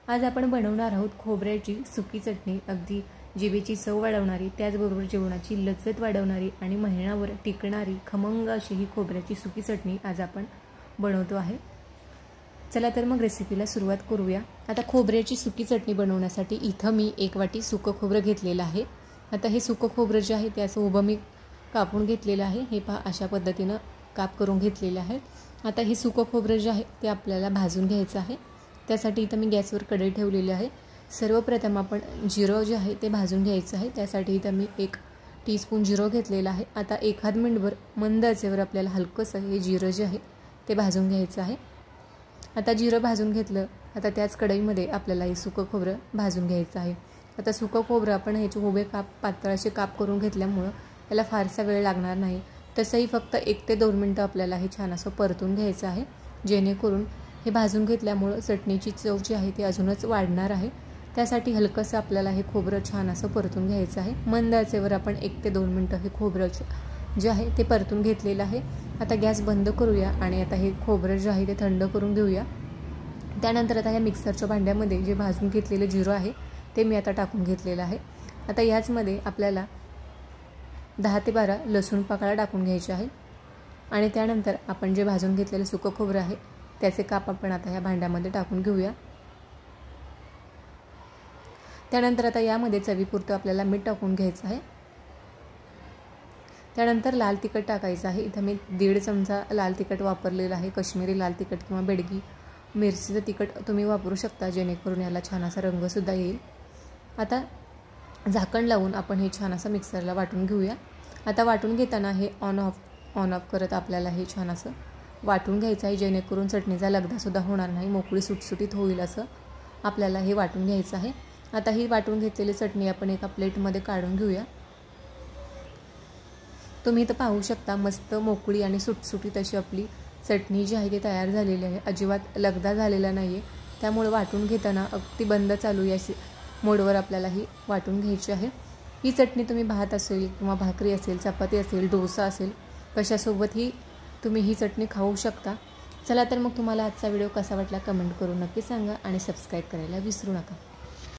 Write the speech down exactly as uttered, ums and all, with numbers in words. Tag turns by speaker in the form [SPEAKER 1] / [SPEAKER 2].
[SPEAKER 1] आज आपण बनवणार आहोत खोबऱ्याची सुकी चटणी। अगदी जिभेची चव वाढवणारी, त्याचबरोबर जेवणाची लज्जत वाढवणारी आणि महिनाभर टिकणारी खमंग अशी ही खोबऱ्याची सुकी चटणी आज आपण बनवतो आहे। चला तर मग रेसिपीला सुरुवात करूया। आता खोबऱ्याची सुकी चटणी बनवण्यासाठी इथं मी एक वाटी सुकं खोबरं घेतलेलं आहे। आता हे सुकं खोबरं जे आहे त्याचं उभं मी कापून घेतलेलं आहे। हे पहा अशा पद्धतीने काप करून घेतलेले आहे। आता हे सुकं खोबरं जे आहे ते आपल्याला भाजून घ्यायचं आहे। त्यासाठी इथं मी गॅसवर कढई ठेवलेली आहे। सर्वप्रथम आपण जिरं जे आहे ते भाजून घ्यायचं आहे। त्यासाठी इथं मी एक टीस्पून जिरं घेतलेलं आहे। आता एखाद मिनिटभर मंद आचेवर आपल्याला हलकंसं हे जिरं जे आहे ते भाजून घ्यायचं आहे। आता जिरं भाजून घेतलं, आता त्याच कढईमध्ये आपल्याला हे सुकं खोबरं भाजून घ्यायचं आहे। आता सुकं खोबरं आपण ह्याचे उभे काप पातळ असे काप करून घेतल्यामुळं याला फारसा वेळ लागणार नाही। तसंही फक्त एक ते दोन मिनिटं आपल्याला हे छान असं परतून घ्यायचं आहे, जेणेकरून हे भाजून घेतल्यामुळं चटणीची चव जी आहे ती अजूनच वाढणार आहे। त्यासाठी हलकंसं आपल्याला हे खोबरं छान असं परतून घ्यायचं आहे। मंद आचेवर आपण एक ते दोन मिनिटं हे खोबरं जे आहे ते परतून घेतलेलं आहे। आता गॅस बंद करूया आणि आता हे खोबरं जे आहे ते थंड करून घेऊया। त्यानंतर आता या मिक्सरच्या भांड्यामध्ये जे भाजून घेतलेलं जिरं आहे ते मी आता टाकून घेतलेलं आहे। आता याचमध्ये आपल्याला दहा ते बारा लसूण पाकळ्या टाकून घ्यायचे आहे आणि त्यानंतर आपण जे भाजून घेतलेलं सुकं खोबरं आहे त्याचे काप आपण आता या भांड्यामध्ये टाकून घेऊया। त्यानंतर आता यामध्ये चवीपुरतं आपल्याला मीठ टाकून घ्यायचं आहे। त्यानंतर लाल तिखट टाकायचं आहे। इथं मी दीड चमचा लाल तिखट वापरलेलं आहे। काश्मीरी लाल तिखट किंवा बेडगी मिरचीचं तिखट तुम्ही वापरू शकता, जेणेकरून याला छान असा रंगसुद्धा येईल। आता झाकण लावून आपण हे छान असं मिक्सरला वाटून घेऊया। आता वाटून घेताना हे ऑन ऑफ ऑन ऑफ करत आपल्याला हे छान असं वाटून घ्यायचं आहे, जेणेकरून चटणीचा लगदासुद्धा होणार नाही, मोकळी सुटसुटीत होईल असं आपल्याला हे वाटून घ्यायचं आहे। आता ही वाटून घेतलेली चटणी आपण एका प्लेटमध्ये काढून घेऊया। तुम्ही इथं पाहू शकता मस्त मोकळी आणि सुटसुटीत अशी आपली चटणी जी आहे ती तयार झालेली आहे। अजिबात लगदा झालेला नाही आहे, त्यामुळे वाटून घेताना अगदी बंद चालू या मोडवर आपल्याला ही वाटून घ्यायची आहे। ही चटणी तुम्ही भात असेल किंवा भाकरी असेल, चपाती असेल, डोसा असेल, कशासोबतही तुम्ही ही चटणी खाऊ शकता। चला तर मग तुम्हाला आजचा व्हिडिओ कसा वाटला कमेंट करून नक्की सांगा आणि सबस्क्राईब करायला विसरू नका।